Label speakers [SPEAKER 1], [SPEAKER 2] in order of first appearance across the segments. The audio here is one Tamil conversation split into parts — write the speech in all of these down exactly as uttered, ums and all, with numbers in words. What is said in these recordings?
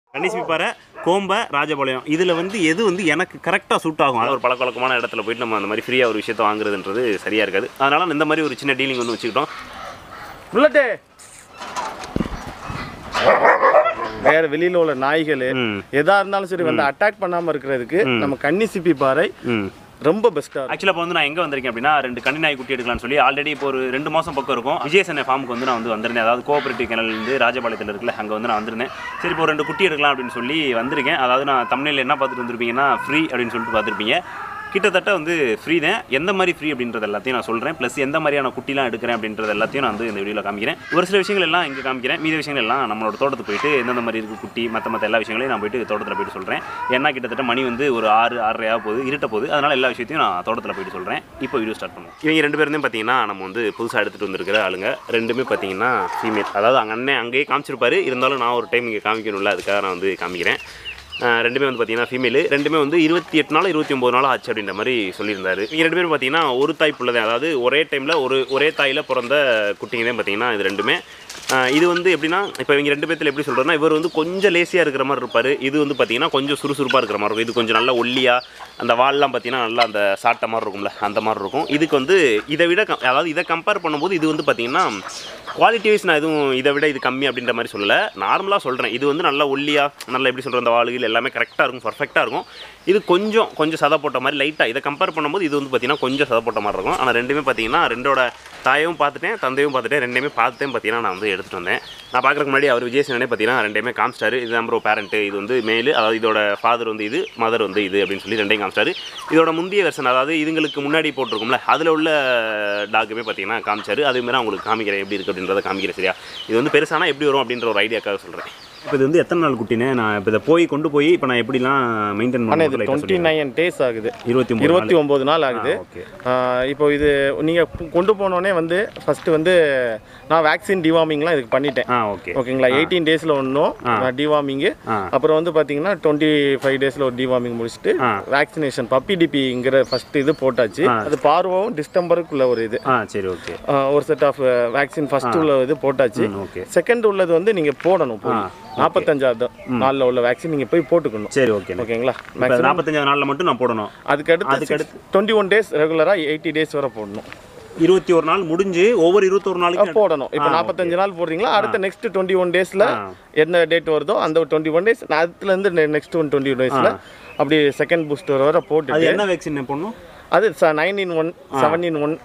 [SPEAKER 1] கன்னிசிப்பி பாறை, கோம்பை, ராஜபாளையம் இதில் வந்து எது வந்து எனக்கு கரெக்டாக சூட் ஆகும். அது ஒரு பழக்கவழக்கமான இடத்துல போயிட்டு நம்ம அந்த மாதிரி ஃப்ரீயாக ஒரு விஷயத்தை வாங்குறதுன்றது சரியாக இருக்காது. அதனால் இந்த மாதிரி ஒரு சின்ன டீலிங் வந்து வச்சுக்கிட்டோம். புல்லட்டே
[SPEAKER 2] வேற வெளியில் உள்ள நாய்கள் எதாக இருந்தாலும் சரி வந்து அட்டாக் பண்ணாமல் இருக்கிறதுக்கு நம்ம கன்னிசிப்பி பாறை ரொம்ப பெஸ்ட்டாக.
[SPEAKER 1] ஆக்சுவலாக இப்போ வந்து நான் எங்கே வந்திருக்கேன் அப்படின்னா ரெண்டு கன்னி நாய் குட்டி எடுக்கலாம்னு சொல்லி ஆல்ரெடி இப்போ ஒரு ரெண்டு மாதம் பக்கம் இருக்கும் விஜயசனை ஃபார்முக்கு வந்து நான் வந்து வந்திருந்தேன். அதாவது கோஆப்ரேட்டிவ் கெனல் வந்து ராஜபாளையத்தில் இருக்குல்ல, அங்கே வந்து நான் வந்திருந்தேன். சரி இப்போ ரெண்டு குட்டி எடுக்கலாம் அப்படின்னு சொல்லி வந்திருக்கேன். அதாவது நான் தமிழில் என்ன பார்த்துட்டு வந்திருப்பீங்கன்னா ஃப்ரீ அப்படின்னு சொல்லிட்டு பார்த்துருப்பீங்க. கிட்டத்தட்ட வந்து ஃப்ரீ தான். எந்த மாதிரி ஃப்ரீ அப்படின்றது எல்லாத்தையும் நான் சொல்கிறேன். ப்ளஸ் எந்த மாதிரியான குட்டிலாம் எடுக்கிறேன் அப்படின்றது எல்லாத்தையும் நான் வந்து இந்த வீடியோவில் காமிக்கிறேன். ஒரு சில விஷயங்கள் எல்லாம் இங்கே காமிக்கிறேன். மீத விஷயங்கள் எல்லாம் நம்மளோட தோட்டத்துக்கு போயிட்டு எந்தெந்த மாதிரி இருக்குது குட்டி மற்ற மற்ற எல்லா விஷயங்களையும் நான் போயிட்டு தோட்டத்தில் போயிட்டு சொல்கிறேன். ஏன்னா கிட்டத்தட்ட மணி வந்து ஒரு ஆறு ஆறரையாக போகுது, இருட்ட போகுது. அதனால் எல்லா விஷயத்தையும் நான் தோட்டத்தில் போயிட்டு சொல்கிறேன். இப்போ வீடியோ ஸ்டார்ட் பண்ணுவோம். இவங்க ரெண்டு பேரும் பார்த்தீங்கன்னா நம்ம வந்து புதுசாக எடுத்துகிட்டு வந்துருக்கிற ஆளுங்க. ரெண்டுமே பார்த்தீங்கன்னா ஃபீமேல். அதாவது அங்கே அண்ணன் அங்கேயே காமிச்சிருப்பாரு, இருந்தாலும் நான் ஒரு டைம் இங்கே காமிக்கணும்ல, அதுக்காக நான் வந்து காமிக்கிறேன். ரெண்டுமே வந்து பார்த்தீங்கன்னா ஃபீமேலு. ரெண்டுமே வந்து இருபத்தி எட்டு நாள் இருபத்தி ஒம்பது நாள் ஆச்சு அப்படின்ற மாதிரி சொல்லியிருந்தாரு. இங்கே ரெண்டு பேரும் பார்த்தீங்கன்னா ஒரு தாய் பிள்ளை, அதாவது ஒரே டைமில் ஒரு ஒரே தாயில் பிறந்த குட்டிங்க தான் பார்த்தீங்கன்னா இது ரெண்டுமே. இது வந்து எப்படின்னா இப்போ இவங்க ரெண்டு பேர்த்தில் எப்படி சொல்கிறேன்னா, இவர் வந்து கொஞ்சம் லேசியாக இருக்கிற மாதிரி இருப்பார். இது வந்து பார்த்தீங்கன்னா கொஞ்சம் சுறுசுறுப்பாக இருக்கிற மாதிரி இருக்கும். இது கொஞ்சம் நல்லா ஒல்லியாக, அந்த வால்லாம் பார்த்தீங்கன்னா நல்லா அந்த சாட்டை மாதிரி இருக்கும்ல, அந்த மாதிரி இருக்கும். இதுக்கு வந்து இதை விட அதாவது இதை கம்பேர் பண்ணும்போது இது வந்து பார்த்தீங்கன்னா குவாலிட்டி வைஸ் நான் எதுவும் இதை விட இது கம்மி அப்படின்ற மாதிரி சொல்லலை, நார்மலாக சொல்கிறேன். இது வந்து நல்லா ஒல்லியாக நல்லா எப்படி சொல்கிற அந்த வாளுகள் எல்லாமே கரெக்டாக இருக்கும், பர்ஃபெக்டாக இருக்கும். இது கொஞ்சம் கொஞ்சம் சதை போட்ட மாதிரி லைட்டாக இதை கம்பேர் பண்ணும்போது இது வந்து பார்த்தீங்கன்னா கொஞ்சம் சதை போட்ட மாதிரி இருக்கும். ஆனால் ரெண்டுமே பார்த்தீங்கன்னா ரெண்டோட தாயும் பார்த்துட்டேன், தந்தையும் பார்த்துட்டேன், ரெண்டுமே பார்த்துட்டேன் பார்த்தீங்கன்னா நான் வந்து எடுத்துகிட்டு வந்தேன். நான் பார்க்குறதுக்கு முன்னாடி அவர் விஜயசனே பார்த்தீங்கன்னா ரெண்டுமே காமிச்சிட்டாரு. இது நம்பர் பேரண்ட்டு, இது வந்து மேலு, அதாவது இதோட ஃபாதர் வந்து இது, மதர் வந்து இது அப்படின்னு சொல்லி ரெண்டையும் காமிச்சாரு. இதோட முந்தைய வெர்ஷன், அதாவது இதுங்களுக்கு முன்னாடி போட்டிருக்கும்ல, அதில் உள்ள டாக்குமே பார்த்தீங்கன்னா காமிச்சாரு. அதேமாதிரி அவங்களுக்கு காமிக்கிறேன் எப்படி இருக்குது அப்படின்றத காமிக்கிறேன். சரியா, இது வந்து பெருசானா எப்படி வரும் அப்படின்ற ஒரு ஐடியாக்காக சொல்கிறேன். இப்போ இது வந்து எத்தனை நாள் குட்டினே நான் இப்போ இதை போய் கொண்டு போய் இப்போ நான் எப்படிலாம் மெயின்டைன் பண்ணேன்.
[SPEAKER 2] இது டுவெண்ட்டி நைன் டேஸ் ஆகுது,
[SPEAKER 1] இருபத்தி
[SPEAKER 2] இருபத்தி ஒம்பது நாள் ஆகுது. இப்போ இது நீங்கள் கொண்டு போனோடனே வந்து ஃபஸ்ட்டு வந்து நான் வேக்சின் டிவார்மிங்லாம் இதுக்கு பண்ணிட்டேன். ஓகே ஓகேங்களா, எயிட்டீன் டேஸில் ஒன்றும் டிவார்மிங்கு, அப்புறம் வந்து பார்த்தீங்கன்னா டுவெண்ட்டி ஃபைவ் டேஸில் ஒரு டிவார்மிங் முடிச்சுட்டு வேக்சினேஷன் பப்பி டிபிங்கிற ஃபர்ஸ்ட் இது போட்டாச்சு. அது பார்வோம் டிசம்பருக்குள்ள ஒரு இது. சரி ஓகே, ஒரு செட் ஆஃப் வேக்சின் ஃபர்ஸ்ட் உள்ள இது போட்டாச்சு. செகண்ட் உள்ளது வந்து நீங்கள் போடணும், நாற்பத்தஞ்சாவது நாளில் உள்ள வேக்சின் நீங்கள் போய் போட்டுக்கணும். சரி ஓகே ஓகேங்களா,
[SPEAKER 1] நாற்பத்தஞ்சாவது நாளில் மட்டும் நான் போடணும்.
[SPEAKER 2] அதுக்கு அடுத்து அதுக்கு அடுத்து டுவெண்ட்டி ஒன் டேஸ் ரெகுலராக எயிட்டி டேஸ் வரை போடணும்.
[SPEAKER 1] இருபத்தி ஒரு நாள் முடிஞ்சு ஒவ்வொரு இருபத்தொரு நாளைக்கு
[SPEAKER 2] போடணும். இப்போ நாற்பத்தஞ்சு நாள் போடுறீங்களா, அடுத்த நெக்ஸ்ட் டுவெண்ட்டி ஒன் டேஸில் என்ன டேட் வருதோ அந்த டுவெண்ட்டி ஒன் டேஸ் அதுலேருந்து நெக்ஸ்ட் ஒன் டுவெண்ட்டி ஒன் டேஸில் அப்படி செகண்ட் பூஸ்டர் வரை போட்டு
[SPEAKER 1] என்ன வேக்சின் போடணும்.
[SPEAKER 2] அது nine in one seven in one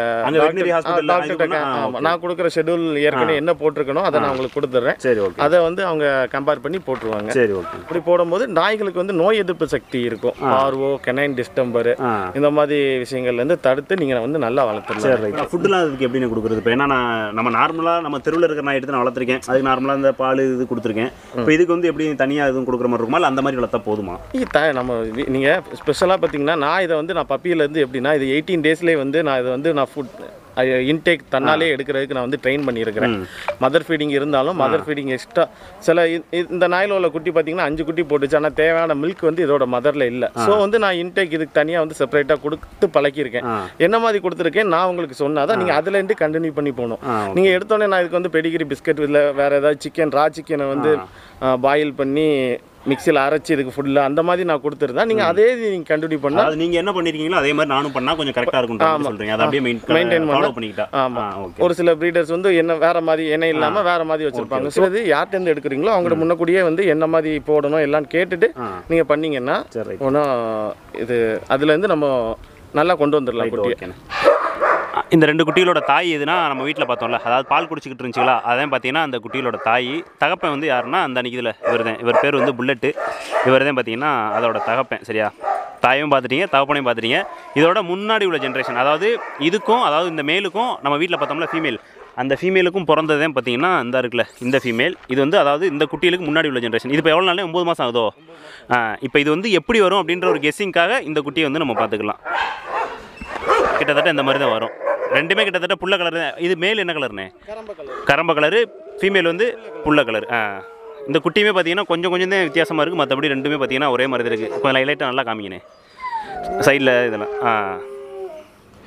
[SPEAKER 2] நான் கொடுக்குற ஷெடியூல் ஏற்கனவே என்ன போட்டிருக்கணும் அதை நான் உங்களுக்கு கொடுத்துட்றேன். அதை வந்து அவங்க கம்பேர் பண்ணி போட்டுருவாங்க. சரி ஓகே. இப்படி போடும்போது நாய்களுக்கு வந்து நோய் எதிர்ப்பு சக்தி இருக்கும். பார்வோ, கெனைன் டிஸ்டம்பர் இந்த மாதிரி விஷயங்கள்லேருந்து தடுத்து நீங்கள் வந்து நல்லா வளர்த்துருலாம்.
[SPEAKER 1] ஃபுட்டுலாம் அதுக்கு எப்படி கொடுக்குறது? இப்போ ஏன்னா நம்ம நார்மலாக நம்ம தெருவில் இருக்கிற நாய் எடுத்து நான் வளர்த்துருக்கேன், அதுக்கு நார்மலாக இந்த பால் இது கொடுத்துருக்கேன். இப்போ இதுக்கு வந்து எப்படி தனியாக எதுவும் கொடுக்குற மாதிரி இருக்குமா, அந்த மாதிரி வளர்த்தா போதுமா?
[SPEAKER 2] நம்ம நீங்கள் ஸ்பெஷலாக பார்த்தீங்கன்னா நான் இதை வந்து நான் பப்பி இருந்து எப்படின்னா இது எயிட்டீன் டேஸ்லேயே வந்து நான் இதை வந்து நான் ஃபுட் இன்டேக் தன்னாலே எடுக்கிறதுக்கு நான் வந்து ட்ரெயின் பண்ணியிருக்கிறேன். மதர் ஃபீடிங் இருந்தாலும் மதர் ஃபீடிங் எக்ஸ்ட்ரா சில இந்த நாயில் உள்ள குட்டி பார்த்தீங்கன்னா அஞ்சு குட்டி போட்டுச்சு, ஆனால் தேவையான மில்க் வந்து இதோட மதரில் இல்லை. ஸோ வந்து நான் இன்டேக் இதுக்கு தனியாக வந்து செப்பரேட்டாக கொடுத்து பழக்கியிருக்கேன். என்ன மாதிரி கொடுத்துருக்கேன் நான் உங்களுக்கு சொன்னாதான் நீங்கள் அதுலேருந்து கண்டினியூ பண்ணி போகணும். நீங்கள் எடுத்தோடனே நான் இதுக்கு வந்து பெடிகிரி பிஸ்கட் இல்லை வேறு ஏதாவது சிக்கன் ரா சிக்கனை வந்து பாயில் பண்ணி மிக்சியில் அரைச்சி இதுக்கு ஃபுல்லாக அந்த மாதிரி நான் கொடுத்துருந்தேன். நீங்கள் அதே நீங்கள் கண்டினியூ பண்ணால்
[SPEAKER 1] அது நீங்கள் என்ன பண்ணியிருக்கீங்களோ அதே மாதிரி நானும் பண்ணால் கொஞ்சம் கரெக்டாக இருக்கும் சொல்கிறீங்க. அதை அப்படியே மெயின்டைன் பண்ணிக்கிட்டா. ஆமாம், ஒரு சில ப்ரீடர்ஸ் வந்து என்ன வேறு மாதிரி எண்ணெய் இல்லாமல் வேறு மாதிரி வச்சுருப்பாங்க. ஸோ இது யார்கிட்டேருந்து எடுக்கிறீங்களோ அவங்களோட முன்னக்கூடியே வந்து என்ன மாதிரி போடணும் எல்லாம் கேட்டுட்டு நீங்கள் பண்ணிங்கன்னா ஒன்றும் இது அதுலேருந்து நம்ம நல்லா கொண்டு வந்துடலாம் குட்டியை. இந்த ரெண்டு குட்டிகளோட தாய் எதுனா நம்ம வீட்டில் பார்த்தோம்ல, அதாவது பால் குடிச்சிக்கிட்டு இருந்துச்சுங்களா, அதான் பார்த்தீங்கன்னா அந்த குட்டிகளோட தாய். தகப்பன் வந்து யாருன்னா அந்த அன்றைக்கி இதில் இவர் தான், இவர் பேர் வந்து புல்லட்டு. இவர் தான் பார்த்தீங்கன்னா அதோட தகப்பன். சரியா, தாயும் பார்த்துட்டீங்க, தகப்பனையும் பார்த்துட்டீங்க. இதோட முன்னாடி உள்ள ஜென்ரேஷன், அதாவது இதுக்கும் அதாவது இந்த மேலுக்கும் நம்ம வீட்டில் பார்த்தோம்ல ஃபீமேல், அந்த ஃபீமேலுக்கும் பிறந்ததே பார்த்தீங்கன்னா இந்த இருக்குல்ல இந்த ஃபீமேல். இது வந்து அதாவது இந்த குட்டிகளுக்கு முன்னாடி உள்ள ஜென்ரேஷன். இது இப்போ எவ்வளோ நாளே ஒம்பது மாதம் ஆகுதோ. இப்போ இது வந்து எப்படி வரும் அப்படின்ற ஒரு கெஸ்ஸிங்காக இந்த குட்டியை வந்து நம்ம பார்த்துக்கலாம். கிட்டத்தட்ட இந்த மாதிரி தான் வரும். ரெண்டுமே கிட்டத்தட்ட புள்ள கலர். இது மேல் என்ன கலர்னே? கரம்ப கலரு, ஃபீமேல் வந்து புள்ள கலர். ஆ இந்த குட்டியுமே பார்த்தீங்கன்னா கொஞ்சம் கொஞ்சம் தான் வித்தியாசமாக இருக்குது, மற்றபடி ரெண்டுமே பார்த்தீங்கன்னா ஒரே மாதிரி இருக்குது. கொஞ்சம் லைட்டாக நல்லா காமிங்கண்ணே சைடில் இதெல்லாம். ஆ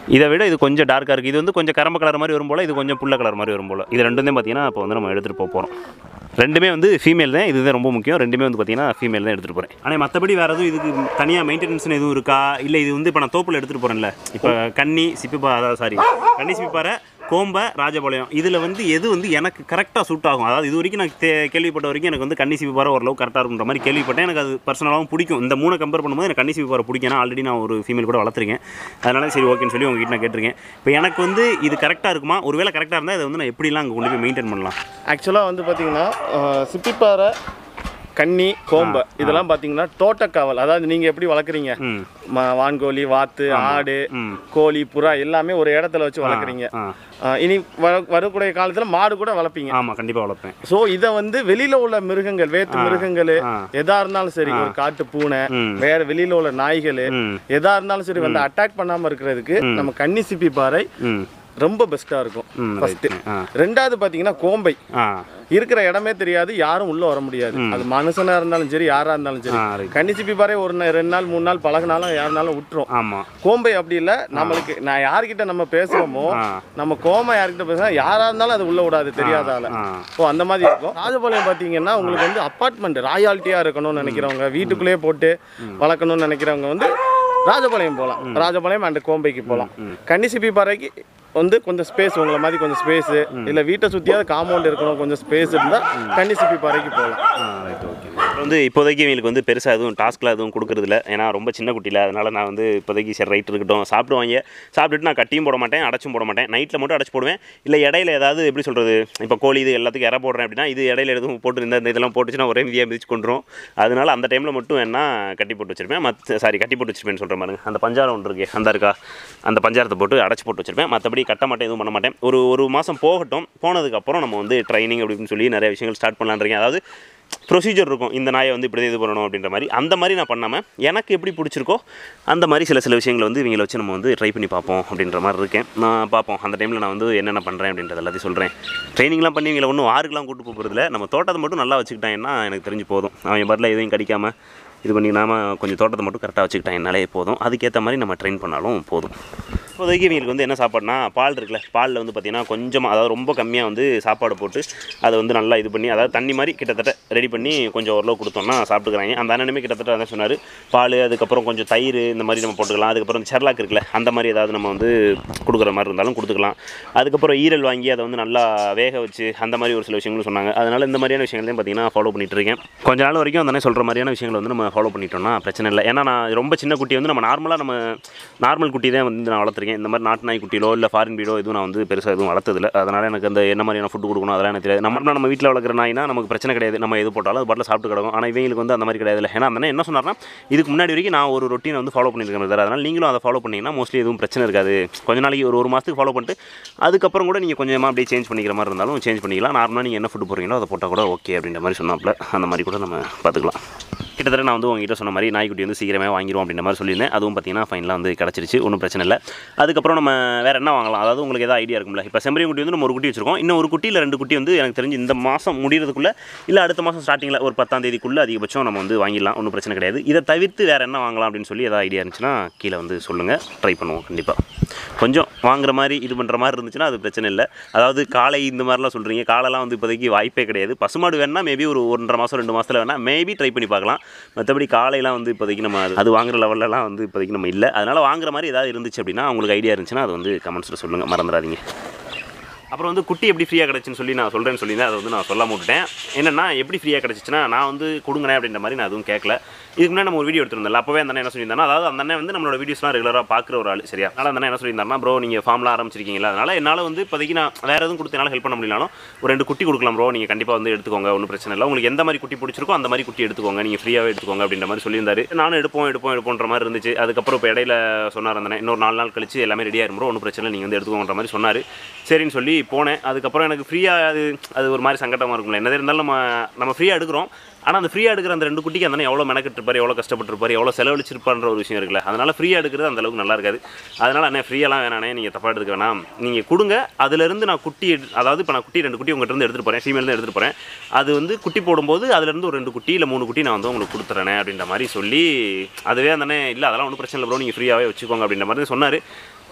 [SPEAKER 1] இதை விட இது கொஞ்சம் டார்க்காக இருக்குது. இது வந்து கொஞ்சம் கரம்பு கலர் மாதிரி வரும் போல், இது கொஞ்சம் புள்ள கலர் மாதிரி வரும் போல். இது ரெண்டும் தான் பார்த்தீங்கன்னா இப்போ வந்து நம்ம எடுத்துகிட்டு போக போகிறோம். ரெண்டுமே வந்து ஃபீமேல் தான், இதுதான் ரொம்ப முக்கியம். ரெண்டுமே வந்து பார்த்தீங்கன்னா ஃபீமேல் தான் எடுத்துகிட்டு போகிறேன். ஆனால் மற்றபடி வேறு எதுவும் இதுக்கு தனியாக மெயின்டெனன்ஸ்னு எதுவும் இருக்கா, இல்லை இது வந்து இப்போ நான் தோப்பில் எடுத்துகிட்டு போகிறேன்ல, இப்போ கன்னி சிப்பிப்பா, அதாவது சாரி கன்னி சிப்பிப்பாறை கோம்பை ராஜபாளையம், இதில் வந்து எது வந்து எனக்கு கரெக்டாக சூட் ஆகும். அதாவது இது வரைக்கும் நான் கேள்விப்பட்ட வரைக்கும் எனக்கு வந்து கன்னி சிப்பிப்பாறை ஓரளவு கரெக்டாக இருக்குன்ற மாதிரி கேள்விப்பட்டேன். எனக்கு அது பர்சனலாகவும் பிடிக்கும். இந்த மூணு கம்பேர் பண்ணும்போது எனக்கு கன்னி சிப்பிப்பாறை பிடிக்கும். ஏன்னா ஆல்ரெடி நான் ஒரு ஃபீமேல் கூட வளர்த்துருக்கேன். அதனால சரி ஓகேன்னு சொல்லி உங்ககிட்ட நான் கேட்டிருக்கேன். இப்போ எனக்கு வந்து இது கரெக்டாக இருக்குமா, ஒருவேளை கரெக்டாக இருந்தால் இதை வந்து நான் எப்படிலாம் அங்கே கொண்டு போய் மெயின்டைன் பண்ணலாம்?
[SPEAKER 2] ஆக்சுவலாக வந்து பார்த்தீங்கன்னா சிப்பிப்பாறை கன்னி கோம்பை இதெல்லாம் பார்த்தீங்கன்னா தோட்டக்காவல், அதாவது நீங்கள் எப்படி வளர்க்குறீங்க, வான்கோழி வாத்து ஆடு கோழி புறா எல்லாமே ஒரு இடத்துல வச்சு வளர்க்குறீங்க. இனி வரக்கூடிய காலத்தில் மாடு கூட வளர்ப்பீங்க.
[SPEAKER 1] ஆமாம், கண்டிப்பாக வளர்ப்பேன்.
[SPEAKER 2] ஸோ இதை வந்து வெளியில் உள்ள மிருகங்கள், வேத்து மிருகங்கள் எதா இருந்தாலும் சரி, ஒரு காட்டு பூனை, வேற வெளியில் உள்ள நாய்கள் எதா இருந்தாலும் சரி வந்து அட்டாக் பண்ணாமல் இருக்கிறதுக்கு நம்ம கன்னி சிப்பிப்பாறை ரொம்ப பெஸ்ட்டாக இருக்கும். ஃபஸ்ட்டு. ரெண்டாவது பார்த்தீங்கன்னா கோம்பை இருக்கிற இடமே தெரியாது, யாரும் உள்ளே வர முடியாது. அது மனுஷனாக இருந்தாலும் சரி, யாராக இருந்தாலும் சரி. கன்னி சிப்பிப்பாறை ஒரு ரெண்டு நாள் மூணு நாள் பழகினாலும் யாருனாலும் விட்டுரும். ஆமாம். கோம்பை அப்படி இல்லை. நம்மளுக்கு நான் யார்கிட்ட நம்ம பேசுகிறோமோ, நம்ம கோம்பை யார்கிட்ட பேசுனா யாராக இருந்தாலும் அது உள்ளே விடாது, தெரியாதால. ஸோ அந்த மாதிரி இருக்கும். ராஜபாளையம் பார்த்தீங்கன்னா உங்களுக்கு வந்து அப்பார்ட்மெண்ட் ராயாலிட்டியாக இருக்கணும்னு நினைக்கிறவங்க, வீட்டுக்குள்ளேயே போட்டு வளர்க்கணும்னு நினைக்கிறவங்க வந்து ராஜபாளையம் போகலாம். ராஜபாளையம் அண்ட் கோம்பைக்கு போகலாம். கன்னி சிப்பிப்பாறைக்கு வந்து கொஞ்சம் ஸ்பேஸ், உங்களை மாதிரி கொஞ்சம் ஸ்பேஸு, இல்லை வீட்டை சுற்றியாவது காம்பவுண்ட் இருக்கணும், கொஞ்சம் ஸ்பேஸ் இருந்தால் கன்னி சிப்பிப்பாறைக்கு போகலாம்.
[SPEAKER 1] Right, okay. வந்து இப்போதைக்கு எங்களுக்கு வந்து பெருசாக எதுவும் டாஸ்க்லாம் எதுவும் கொடுக்குறதில்ல. ஏன்னா ரொம்ப சின்ன குட்டியில், அதனால் நான் வந்து இப்போதைக்கு சரி ரைட் இருக்கட்டும் சாப்பிடுவாங்க. சாப்பிட்டுட்டு நான் கட்டியும் போட மாட்டேன், அடைச்சும் போட மாட்டேன். நைட்டில் மட்டும் அடைச்சி போடுவேன். இல்லை இடையில ஏதாவது எப்படி சொல்கிறது, இப்போ கோழி இது எல்லாத்துக்கும் இற போடுறேன் அப்படின்னா இது இடையில எதுவும் போட்டு இந்த இதெல்லாம் போட்டுச்சுன்னா ஒரே மீதியாக மிதிச்சு கொண்டுரும். அதனால் அந்த டைமில் மட்டும் வேணா கட்டி போட்டு வச்சிருப்பேன். மற்ற சாரி கட்டி போட்டு வச்சிருப்பேன்னு சொல்கிற மாதிரி அந்த பஞ்சாரம் ஒன்று இருக்கு, அந்த இருக்கா, அந்த பஞ்சாரத்தை போட்டு அடைச்சி போட்டு வச்சிருப்பேன். மற்றபடி கட்ட மாட்டேன், எதுவும் பண்ண மாட்டேன். ஒரு ஒரு மாதம் போகட்டும், போனதுக்கப்புறம் நம்ம வந்து ட்ரைனிங் அப்படின்னு சொல்லி நிறைய விஷயங்கள் ஸ்டார்ட் பண்ணலான்றீங்க. அதாவது ப்ரொசீஜர் இருக்கும், இந்த நாயை வந்து இப்படி இது பண்ணணும் அப்படின்ற மாதிரி. அந்த மாதிரி நான் பண்ணாமல் எனக்கு எப்படி பிடிச்சிருக்கோ அந்த மாதிரி சில சில விஷயங்களை வந்து இவங்களை வச்சு நம்ம வந்து ட்ரை பண்ணி பார்ப்போம் அப்படின்ற மாதிரி இருக்கேன். நான் பார்ப்போம் அந்த டைமில் நான் வந்து என்னென்ன பண்ணுறேன் அப்படின்றது எல்லாத்தையும் சொல்கிறேன். ட்ரைனிங்லாம் பண்ணி இவங்களை ஒன்றும் ஆறுக்கெலாம் கூட்டு போகிறதில்ல. நம்ம தோட்டத்தை மட்டும் நல்லா வச்சுக்கிட்டாங்கன்னா எனக்கு தெரிஞ்சு போதும். அவன் பாட்டில் எதையும் கடிக்காமல் இது பண்ணி நாம கொஞ்சம் தோட்டத்தை மட்டும் கரெக்டாக வச்சுக்கிட்டாங்கனாலே போதும். அதுக்கேற்ற மாதிரி நம்ம ட்ரெயின் பண்ணாலும் போதும். இப்போதைக்கு இவங்களுக்கு வந்து என்ன சாப்பாடுனா, பால் இருக்குல்ல, பாலில் வந்து பார்த்திங்கன்னா கொஞ்சமாக, அதாவது ரொம்ப கம்மியாக வந்து சாப்பாடு போட்டு அதை வந்து நல்லா இது பண்ணி, அதாவது தண்ணி மாதிரி கிட்டத்தட்ட ரெடி பண்ணி கொஞ்சம் ஓரளவு கொடுத்தோம்னா சாப்பிட்டுக்கிறாங்க. அந்த அண்ணனுமே கிட்டத்தட்ட அதான் சொன்னார், பால் அதுக்கப்புறம் கொஞ்சம் தயிர் இந்த மாதிரி நம்ம போட்டுக்கலாம். அதுக்கப்புறம் செர்லாக் இருக்குல்ல, அந்த மாதிரி ஏதாவது நம்ம வந்து கொடுக்குற மாதிரி இருந்தாலும் கொடுத்துக்கலாம். அதுக்கப்புறம் ஈரல் வாங்கி அதை வந்து நல்லா வேக வச்சு அந்த மாதிரி ஒரு சில விஷயங்களும் சொன்னாங்க. அதனால் இந்த மாதிரியான விஷயங்களையும் பார்த்திங்கன்னா ஃபாலோ பண்ணிகிட்டு இருக்கேன். கொஞ்ச நாள் வரைக்கும் அந்த சொல்கிற மாதிரியான விஷயங்களை வந்து நம்ம ஃபாலோ பண்ணிட்டோம்னா பிரச்சனை இல்லை. ஏன்னா நான் ரொம்ப சின்ன குட்டி வந்து நம்ம நார்மலாக நம்ம நார்மல் குட்டி தான் வந்து நான் வளர்த்துருக்கேன். இந்த மாதிரி நாட்டு நாய் குட்டியிலோ இல்லை ஃபாரின் பீடோ எதுவும் நான் வந்து பெருசாக எதுவும் வளர்த்ததில்லை. அதனால் எனக்கு அந்த என்ன மாதிரியான ஃபுட்டு கொடுக்கணும் அதெல்லாம் எனக்கு தெரியாது. நம்ம நம்ம வீட்டில் வளர்க்குற நாய்னா நமக்கு பிரச்சனை கிடையாது, நம்ம எது போட்டாலும் அது பாட்டில் சாப்பிட்டு கிடக்கும். ஆனால் இவங்களுக்கு வந்து அந்த மாதிரி கிடையாது. ஏன்னா அந்த என்ன சொன்னார்னா, இதுக்கு முன்னாடி வரைக்கும் நான் ஒரு ரொட்டீனை வந்து ஃபாலோ பண்ணியிருக்கேன் சார், அதனால் நீங்களும் அதை ஃபாலோ பண்ணிங்கன்னா மோஸ்ட்லி எதுவும் பிரச்சனை இருக்காது. கொஞ்ச நாளைக்கு ஒரு ஒரு மாதத்துக்கு ஃபாலோ பண்ணிட்டு அதுக்கப்புறம் கூட நீங்கள் கொஞ்சமாக அப்படியே சேஞ்ச் பண்ணிக்கிற மாதிரி இருந்தாலும் சேஞ்ச் பண்ணிக்கலாம். நார்மலாக நீங்கள் என்ன ஃபுட்டு போடுறீங்களோ அதை போட்டால் கூட ஓகே அப்படின்ற மாதிரி சொன்னாப்பில். அந்த மாதிரி கூட நம்ம பார்த்துக்கலாம். கிட்டத்தட்ட நான் வந்து உங்ககிட்ட சொன்ன மாதிரி நாய்க்குட்டி வந்து சீக்கிரமே வாங்கிடுவோம் அப்படின்ற மாதிரி சொல்லியிருந்தேன். அதுவும் பார்த்தீங்கன்னா ஃபைனலாக வந்து கிடச்சிருச்சு, ஒன்றும் பிரச்சனை இல்லை. அதுக்கப்புறம் நம்ம வேறு என்ன வாங்கலாம், அதாவது உங்களுக்கு ஏதாவது ஐடியா இருக்கும்ல. இப்போ செம்பரி குட்டி வந்து நம்ம ஒரு குட்டி வச்சிருக்கோம், இன்னும் ஒரு குட்டி இல்லை ரெண்டு குட்டி வந்து எனக்கு தெரிஞ்சு இந்த மாதம் முடிகிறதுக்குள்ளே இல்லை அடுத்த மாதம் ஸ்டார்டிங்கில் ஒரு பத்தாம் தேதிக்குள்ளே அதிகபட்சம் நம்ம வந்து வாங்கிடலாம், ஒன்றும் பிரச்சனை கிடையாது. இதை தவிர்த்து வேறு என்ன வாங்கலாம் அப்படின்னு சொல்லி ஏதாவது ஐடியா இருந்துச்சுன்னா கீழே வந்து சொல்லுங்கள், ட்ரை பண்ணுவோம் கண்டிப்பாக. கொஞ்சம் வாங்குற மாதிரி இது பண்ணுற மாதிரி இருந்துச்சுன்னா அது பிரச்சனை இல்லை. அதாவது காலை இந்த மாதிரிலாம் சொல்கிறீங்க, காலைலாம் வந்து இப்போதைக்கு வாய்ப்பே கிடையாது. பசுமாடு வேணால் மேபி ஒரு ஒன்றரை மாதம் ரெண்டு மாதத்தில் வேணால் மேபி ட்ரை பண்ணி பார்க்கலாம். மற்றபடி காலையெல்லாம் வந்து இப்போதைக்கு நம்ம அது அது வாங்குற லெவல்லலாம் வந்து இப்போதைக்கு நம்ம இல்லை. அதனால் வாங்குற மாதிரி ஏதாவது இருந்துச்சு அப்படின்னா உங்களுக்கு ஐடியா இருந்துச்சுன்னா அது வந்து கமெண்ட்ஸில் சொல்லுங்கள், மறந்துடாதீங்க. அப்புறம் வந்து குட்டி எப்படி ஃப்ரீயாக கிடச்சின்னு சொல்லி நான் சொல்கிறேன்னு சொல்லியிருந்தேன், அதை வந்து நான் சொல்ல மாட்டேன். என்னென்னா எப்படி ஃப்ரீயாக கிடச்சிச்சுன்னா, நான் வந்து கொடுங்கண்ணே அப்படின்ற மாதிரி நான் அதுவும் கேட்கல. இதுக்கு முன்னாடி நம்ம ஒரு வீடியோ எடுத்துருந்தோம்ல, அப்போவே அந்த என்ன சொல்லியிருந்தானா, அதாவது அந்த அண்ணன் வந்து நம்மளோட வீடியோஸ்லாம் ரெகுலராக பார்க்குற ஒரு ஆள், சரியா? அதனால் அந்த என்ன சொல்லியிருந்தாருன்னா, ப்ரோ நீங்கள் ஃபார்ம்லாம் ஆரம்பிச்சிருக்கீங்களா, அதனால் என்னால் வந்து இப்போதைக்கு நான் வேறு எதுவும் கொடுத்து என்னால் ஹெல்ப் பண்ண முடியலாலும் ஒரு ரெண்டு குட்டி கொடுக்கலாம் ப்ரோ, நீங்கள் கண்டிப்பாக வந்து எடுத்துக்கோங்க, ஒன்றும் பிரச்சனை இல்லை. உங்களுக்கு எந்த மாதிரி குட்டி பிடிச்சிருக்கோ அந்த மாதிரி குட்டி எடுத்துக்கோங்க, நீங்கள் ஃப்ரீயாகவே எடுத்துக்கோங்க அப்படின்ற மாதிரி சொல்லியிருந்தாரு. நானும் எடுப்போம் எடுப்போம் எடுப்போன்ற மாதிரி இருந்துச்சு. அதுக்கப்புறம் இப்போ இடையில சொன்னார் அந்த இன்னொரு நாலு நாள் கழிச்சு எல்லாமே ரெடியாக இருக்கும் ப்ரோ, ஒன்றும் பிரச்சனை இல்லை, நீங்கள் வந்து எடுத்துக்கோன்ற மாதிரி சொன்னார். சரின்னு சொல்லி போனேன். அதுக்கப்புறம் எனக்கு ஃப்ரீயாக அது அது ஒரு மாதிரி சங்கடமாக இருக்கும்ல, என்னது இருந்தாலும் நம்ம நம்ம ஃப்ரீயாக எடுக்கிறோம். ஆனால் அந்த ஃப்ரீயாக எடுக்கிற அந்த ரெண்டு குட்டிக்கு அந்த எவ்வளோ மெனக்கெட்டுருப்பார், எவ்வளோ கஷ்டப்பட்டுருப்பார், எவ்வளோ செலவழிச்சிருப்பான்ற ஒரு விஷயம் இருக்குல்ல. அதனால் ஃப்ரீயாக எடுக்கிறது அந்தளவுக்கு நல்லா இருக்காது. அதனால் அண்ணே ஃப்ரீயெல்லாம் வேணானே, நீங்கள் தப்பாக எடுக்க வேணாம், நீங்கள் கொடுங்க. அதுலேருந்து நான் குட்டி, அதாவது இப்போ நான் குட்டி ரெண்டு குட்டி உங்கள்கிட்ட இருந்து எடுத்துகிட்டு போகிறேன், ஃபீமேல் தான் எடுத்துகிட்டு போகிறேன். அது வந்து குட்டி போடும்போது அதுலேருந்து ஒரு ரெண்டு குட்டி இல்லை மூணு குட்டி நான் வந்து உங்களுக்கு கொடுத்துறேனே அப்படின்ற மாதிரி சொல்லி, அதுவே அந்தனே இல்லை அதெல்லாம் ஒன்றும் பிரச்சனை இல்லை ப்ரோ, நீங்கள் ஃப்ரீயாகவே வச்சுக்கோங்க அப்படின்ற மாதிரி சொன்னார்.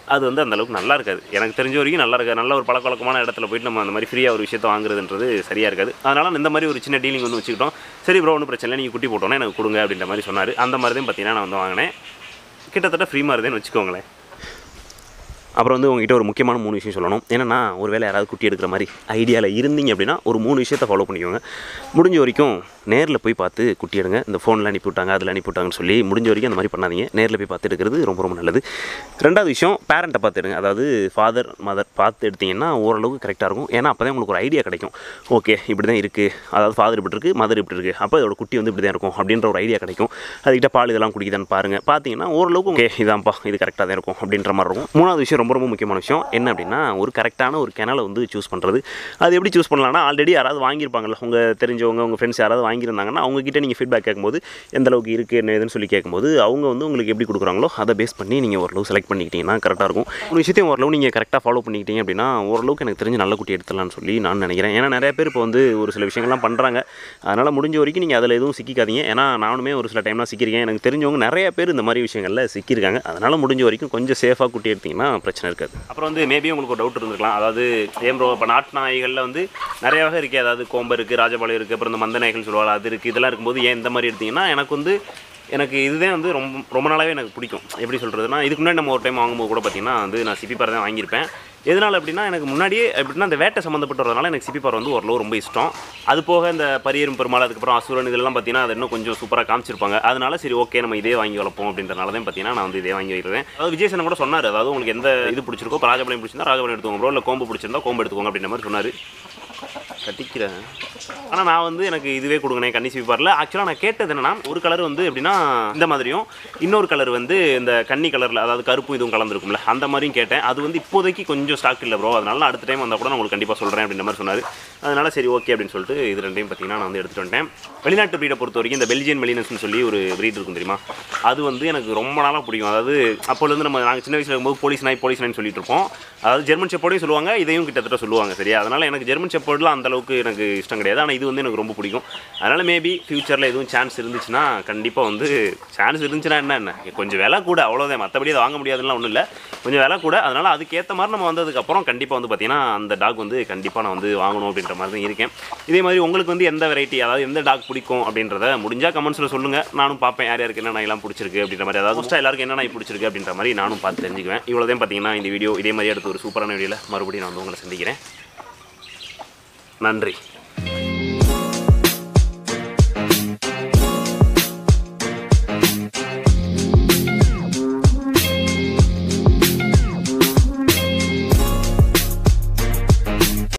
[SPEAKER 1] அது வந்து அந்தளவுக்கு நல்லா இருக்காது. எனக்கு தெரிஞ்ச வரைக்கும் நல்லா இருக்காது. நல்ல ஒரு பழக்கவழக்கமான இடத்துல போய்ட்டு நம்ம அந்த மாதிரி ஃப்ரீயாக ஒரு விஷயத்தை வாங்குறதுன்றது சரியாக இருக்காது. அதனால் இந்த மாதிரி ஒரு சின்ன டீலிங் வந்து வச்சுக்கிட்டோம். சரி ப்ரோ ஒன்றும் பிரச்சனை இல்லை, நீங்கள் குட்டி போட்டோன்னே எனக்கு கொடுங்க அப்படின்ற மாதிரி சொன்னார். அந்த மாதிரி தான் பார்த்தீங்கன்னா நான் வந்து வாங்கினேன். கிட்டத்தட்ட ஃப்ரீ மாதிரி தான் வச்சுக்கோங்களேன். அப்புறம் வந்து உங்ககிட்ட ஒரு முக்கியமான மூணு விஷயம் சொல்லணும். என்னென்னா ஒரு வேளை யாராவது குட்டி எடுக்கிற மாதிரி ஐடியாவில் இருந்தீங்க அப்படின்னா ஒரு மூணு விஷயத்தை ஃபாலோ பண்ணிக்கோங்க. முடிஞ்ச வரைக்கும் நேரில் போய் பார்த்து குட்டி எடுங்க. இந்த ஃபோனில் அனுப்பிவிட்டாங்க அதில் அனுப்பிவிட்டாங்கன்னு சொல்லி முடிஞ்ச வரைக்கும் அந்த மாதிரி பண்ணாதீங்க. நேரில் போய் பார்த்து எடுக்கிறது ரொம்ப ரொம்ப நல்லது. ரெண்டாவது விஷயம் பேரண்ட்டை பார்த்து எடுங்க. அதாவது ஃபாதர் மதர் பார்த்து எடுத்திங்கன்னா ஓரளவுக்கு கரெக்டாக இருக்கும். ஏன்னா அப்போ தான் உங்களுக்கு ஒரு ஐடியா கிடைக்கும். ஓகே இப்படி தான் இருக்குது, அதாவது ஃபாதர் இப்படி இருக்குது, மதர் இப்படி இருக்குது, அப்போ இதோட குட்டி வந்து இப்படி தான் இருக்கும் அப்படின்ற ஒரு ஐடியா கிடைக்கும். அதுக்கிட்ட பால் இதெல்லாம் குடிக்குதான்னு பாருங்கள். பார்த்தீங்கன்னா ஓரளவுக்கு ஓகே இதான்ப்பா இது கரெக்டாக தான் இருக்கும் அப்படின்ற மாதிரி இருக்கும். மூணாவது விஷயம் ரொம்ப ரொம்ப முக்கியமான விஷயம் என்ன அப்படின்னா ஒரு கரெக்டான ஒரு கெனலை வந்து சூஸ் பண்ணுறது. அது எப்படி சூஸ் பண்ணலாம்னா ஆல்ரெடி யாராவது வாங்கியிருப்பாங்கல்ல, உங்கள் தெரிஞ்சவங்க உங்கள் ஃப்ரெண்ட்ஸ் யாராவது வாங்கியிருந்தாங்கன்னா அவங்ககிட்ட நீங்கள் ஃபீட்பேக் கேட்கும்போது எந்த அளவுக்கு இருக்குது என்ன ஏதுன்னு சொல்லி கேட்கும்போது அவங்க வந்து உங்களுக்கு எப்படி கொடுக்குறாங்களோ அதை பேஸ் பண்ணி நீங்கள் ஓரளவு செலக்ட் பண்ணிக்கிட்டீங்கன்னா கரெக்டாக இருக்கும். ஒரு விஷயத்தையும் ஓரளவு நீங்கள் கரெக்டாக ஃபாலோ பண்ணிக்கிட்டீங்க அப்படின்னா ஓரளவுக்கு எனக்கு தெரிஞ்சு நல்ல குட்டி எடுத்துடலாம்னு சொல்லி நான் நினைக்கிறேன். ஏன்னா நிறைய பேர் இப்போ வந்து ஒரு சில விஷயங்கள்லாம் பண்ணுறாங்க. அதனால் முடிஞ்ச வரைக்கும் நீங்கள் அதில் எதுவும் சிக்கிக்காதீங்க. ஏன்னா நானுமே ஒரு சில டைம்லாம் சிக்கியிருக்கேன். எனக்கு தெரிஞ்சவங்க நிறைய பேர் இந்த மாதிரி விஷயங்களில் சிக்கியிருக்காங்க. அதனால் முடிஞ்ச வரைக்கும் கொஞ்சம் சேஃபாக குட்டி எடுத்திங்கன்னா பிரச்சனை இருக்காது. அப்புறம் வந்து மேபி உங்களுக்கு ஒரு டவுட் இருந்திருக்கலாம். அதாவது ஏன் ப்ரோ இப்போ நாட்டு நாய்களில் வந்து நிறைய வகை இருக்குது. அதாவது கோம்பு இருக்குது, ராஜபாளையம் இருக்குது, அப்புறம் இந்த மந்த நாய்கள் சொல்லுவாங்க அது இருக்குது. இதெல்லாம் இருக்கும்போது ஏன் இந்த மாதிரி எடுத்திங்கன்னா எனக்கு வந்து எனக்கு இதுதான் வந்து ரொம்ப ரொம்ப நாளாகவே எனக்கு பிடிக்கும். எப்படி சொல்கிறதுனா இதுக்கு முன்னாடி நம்ம ஒரு டைம் வாங்கும்போது கூட பார்த்திங்கன்னா வந்து நான் சிப்பி பாறை தான் வாங்கியிருப்பேன். எதனால் அப்படின்னா எனக்கு முன்னாடியே எப்படின்னா அந்த வேட்டை சம்மந்தப்பட்டதுனால எனக்கு சிப்பி பாறை வந்து ஓரளவு ரொம்ப இஷ்டம். அது போக இந்த பரியரும் பெருமாள் அதுக்கப்புறம் அசுரன் இதெல்லாம் பார்த்திங்கன்னா அது இன்னும் கொஞ்சம் சூப்பராக காமிச்சிருப்பாங்க. அதனால சரி ஓகே நம்ம இதே வாங்கி வளர்ப்போம் அப்படின்றனால தான் பார்த்திங்கன்னா நான் வந்து இதே வாங்கி வைக்கிறேன். அதாவது விஜயசன் கூட சொன்னார், அதாவது உங்களுக்கு எந்த இது பிடிச்சிருக்கோ இப்போ ராஜபாளையம் பிடிச்சிருந்தா ராஜபாளையம் எடுத்துக்கோங்க ப்ரோ, இல்லை கோம்பு பிடிச்சிருந்தா கோம்பு எடுத்துக்கோங்க அப்படின்ற மாதிரி சொன்னார். கட்டிக்கிறேன். ஆனால் நான் வந்து எனக்கு இதுவே கொடுங்கண்ணே கன்னி சிப்பி பாரில். ஆக்சுவலாக நான் கேட்டது என்னன்னா ஒரு கலர் வந்து எப்படின்னா இந்த மாதிரியும் இன்னொரு கலர் வந்து இந்த கன்னி கலரில் அதாவது கருப்பும் இதுவும் கலந்துருக்கும்ல அந்த மாதிரியும் கேட்டேன். அது வந்து இப்போதைக்கு கொஞ்சம் ஸ்டாக் இல்லை ப்ரோ, அதனால அடுத்த டைம் வந்தால் கூட நான் உங்களுக்கு கண்டிப்பாக சொல்கிறேன் அப்படின்ற மாதிரி சொன்னார். அதனால் சரி ஓகே அப்படின்னு சொல்லிட்டு இது ரெண்டையும் பார்த்தீங்கன்னா நான் வந்து எடுத்துகிட்டு வந்துட்டேன். வெளிநாட்டு ப்ரீடை பொறுத்த வரைக்கும் இந்த பெல்ஜியன் மெலினஸ்ன்னு சொல்லி ஒரு ப்ரீட் இருக்கும் தெரியுமா, அது வந்து எனக்கு ரொம்ப நாளாக பிடிக்கும். அதாவது அப்போலேருந்து நம்ம நாங்கள் சின்ன வயசில் இருக்கும்போது போலீஸ் நாய் போலீஸ் நாய்னு சொல்லிட்டு இருப்போம். அதாவது ஜெர்மன் ஷெப்பர்டையும் சொல்லுவாங்க, இதையும் கிட்டத்தட்ட சொல்லுவாங்க சரியா. அதனால் எனக்கு ஜெர்மன் ஷெப்பர்டில் அந்த அளவுக்கு எனக்கு இஷ்டம் கிடையாது. ஆனால் இது வந்து எனக்கு ரொம்ப பிடிக்கும். அதனால் மேபி ஃப்யூச்சரில் எதுவும் சான்ஸ் இருந்துச்சுன்னா கண்டிப்பாக வந்து சான்ஸ் இருந்துச்சுன்னா என்ன என்ன கொஞ்சம் விலை கூட அவ்வளோதான், மற்றபடி அதை வாங்க முடியாதுலாம் ஒன்றும் இல்லை, கொஞ்சம் விலை கூட. அதனால் அதுக்கேற்ற மாதிரி நம்ம வந்ததுக்கப்புறம் கண்டிப்பாக வந்து பார்த்திங்கன்னா அந்த டாக் வந்து கண்டிப்பாக நான் வந்து வாங்கணும் அப்படின்ற மாதிரி தான் இருக்கேன். இதே மாதிரி உங்களுக்கு வந்து எந்த வெரைட்டி அதாவது எந்த டாக் பிடிக்கும் அப்படின்றத முடிஞ்சால் கமெண்ட்ஸில் சொல்லுங்கள். நானும் பார்ப்பேன் யார் யாருக்கு என்ன நாயெல்லாம் பிடிச்சிருக்கு அப்படின்ற மாதிரி, அதாவது மோஸ்ட்டாக எல்லாருக்கும் என்ன நாய் பிடிச்சிருக்கு அப்படின்ற மாதிரி நானும் பார்த்து தெரிஞ்சுக்குவேன். இவ்வளோதான் பார்த்தீங்கன்னா இந்த வீடியோ. இதே மாதிரி அடுத்து ஒரு சூப்பரான வீடியோவில் மறுபடியும் நான் வந்து உங்களை சந்திக்கிறேன். நன்றி.